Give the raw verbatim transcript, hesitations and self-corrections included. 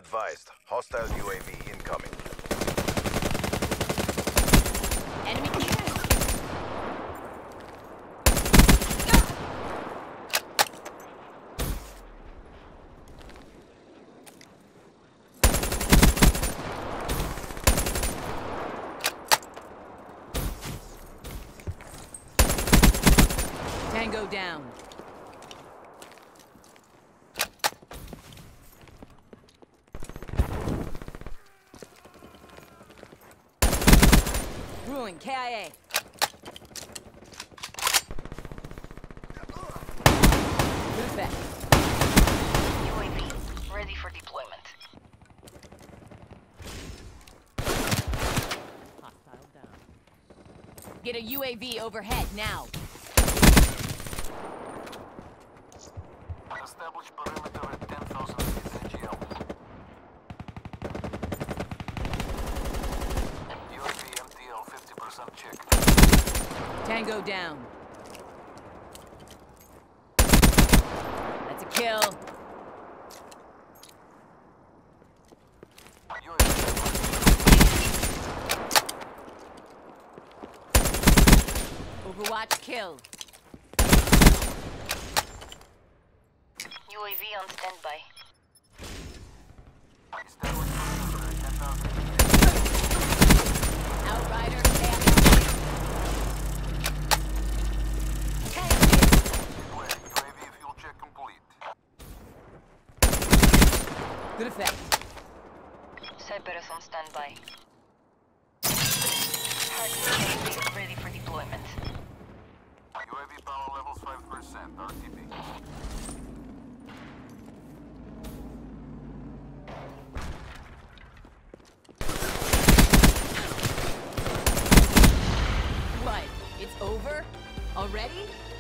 advised, hostile U A V incoming. Enemy kill. Tango down. Ruin K I A. Good bet. U A V ready for deployment. Hostile down. Get a U A V overhead now. Establish perimeter at ten thousand feet A G L. U A V M T L fifty percent check. Tango down. That's a kill. U A V Overwatch kill. U A V on standby. establish perimeter at ten thousand feet. Outrider Way. U A V fuel check complete. Good effect. Cerberus on standby. Hard U A V ready for deployment. U A V power levels five percent. R T B. What? It's over? Already?